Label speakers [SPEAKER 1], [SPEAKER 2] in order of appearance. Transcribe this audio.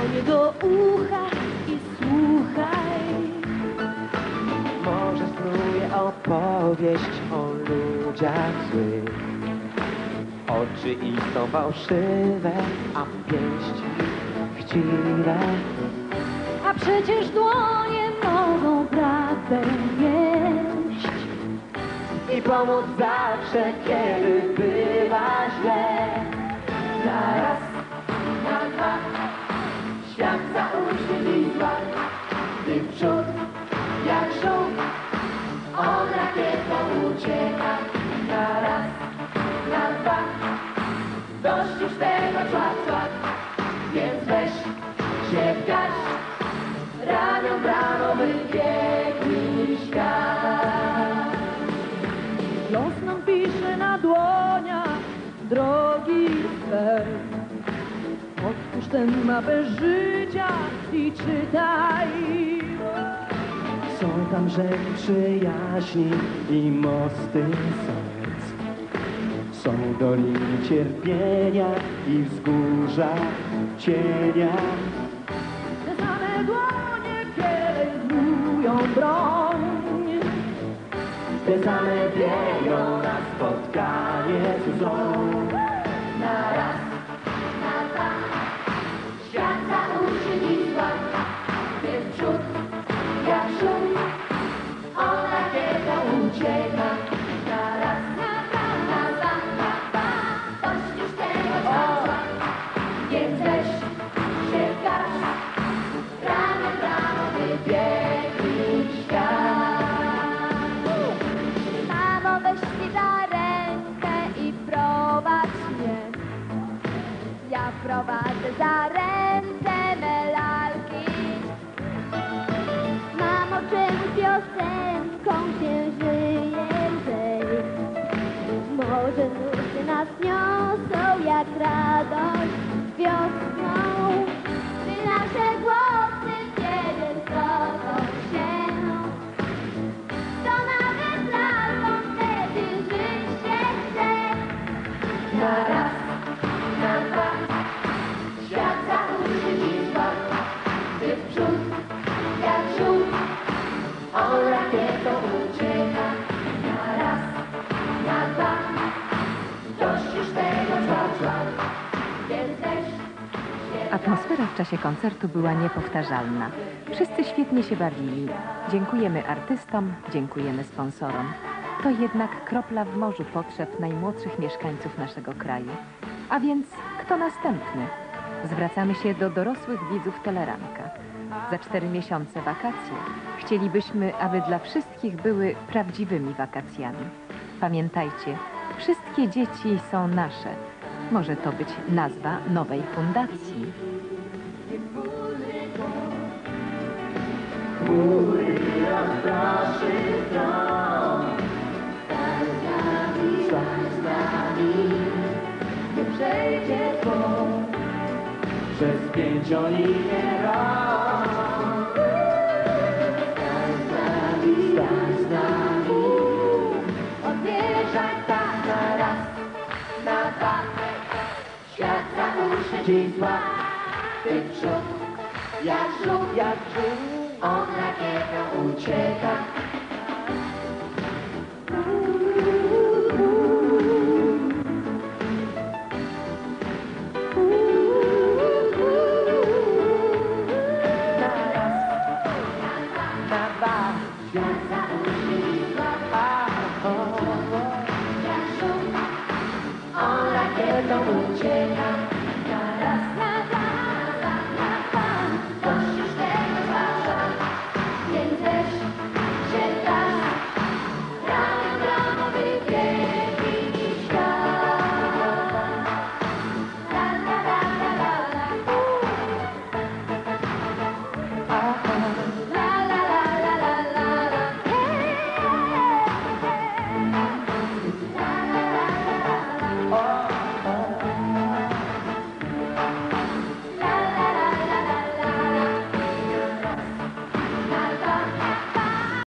[SPEAKER 1] jego ucha i słuchaj.
[SPEAKER 2] Może snuje opowieść o ludziach złych. Oczy ich są fałszywe, a pięści chciwe.
[SPEAKER 1] A przecież dłonie mogą prawdę nieść
[SPEAKER 2] I pomóc zawsze, kiedy bywa źle. Na raz, na dwa, świat zauczy i zła. Ty w przód, jak żółw, on rakietą ucieka. Na raz, na dwa, dość już tego człapstwa, więc weź się w garść, ramię w ramię wybiegnij świat.
[SPEAKER 1] Los nam pisze na dłoniach drogi swe. Otwórz tę mapę życia i czytaj.
[SPEAKER 2] Są tam rzeki przyjaźni i mosty serc. Są doliny cierpienia i wzgórza cienia.
[SPEAKER 1] Te same dłonie kierują broń.
[SPEAKER 2] Te same biegną na spotkanie z złą.
[SPEAKER 1] Na raz, na dwa, świat zauczy i zła. Ty w przód, jak szum, on rakietą ucieka. Na raz, na dwa, dość już tego czasła. Więc weź się w garść, ramię w ramię wybiegnij świat. Mamo, weź mnie za rękę i prowadź mnie. Ja prowadzę za ręce me lalki. Mamo, czemu piosenką się żyje lżej? Może nuty nas niosą jak radość wiosną, by nasze głosy w niebie zgodzą się. To nawet lalką wtedy żyć się chce.
[SPEAKER 2] Na raz, na dwa, świat zauczy i zła. Ty w przód, jak żółw, on rakietą ucieka. Na raz, na dwa, dość już tego czwacła, więc weź się.
[SPEAKER 3] Atmosfera w czasie koncertu była niepowtarzalna. Wszyscy świetnie się bawili. Dziękujemy artystom, dziękujemy sponsorom. To jednak kropla w morzu potrzeb najmłodszych mieszkańców naszego kraju. A więc kto następny? Zwracamy się do dorosłych widzów Teleranka. Za 4 miesiące wakacje. Chcielibyśmy, aby dla wszystkich były prawdziwymi wakacjami. Pamiętajcie, wszystkie dzieci są nasze. Może to być nazwa nowej fundacji.
[SPEAKER 2] Chmury rozproszy stron. Stań z nami, nie przejdzie tłum przez 5-linię rąk. Stań z nami, odjeżdżaj tak na raz, na dwa. Świat zauczy ci zła. Ty w przód, jak żółw, on rakietą ucieka. Na raz, na dwa, świat zauczy ci zła. Jak żółw, on rakietą ucieka.